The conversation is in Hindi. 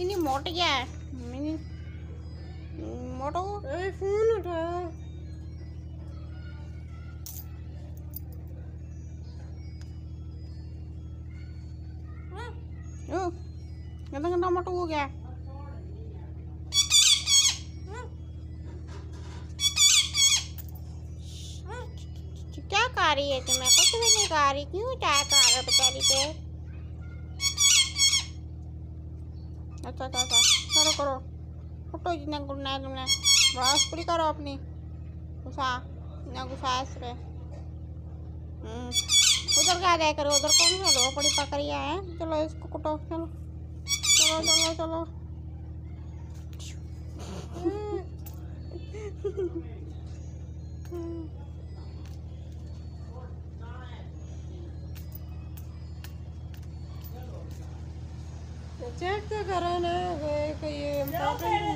ini मोट गया है मिनी मोटो फोन उठाओ। गंदा गंदा मोटो हो गया। क्या कर रही है तुम्हें? कुछ भी नहीं कर रही, क्यों अटैक कर रहा है बेचारी पे? अच्छा अच्छा अच्छा करो करो, फुटो जितना गुड़ना है तुमने, बस पूरी करो अपनी। गुस्सा ना गुस्सा पे। उधर क्या देख करो, उधर कौन सा लो बड़ी पकड़िया है? चलो इसको कुटो, चलो चलो चलो चलो। चेक तो करो ना, कोई इम्पोर्टेंट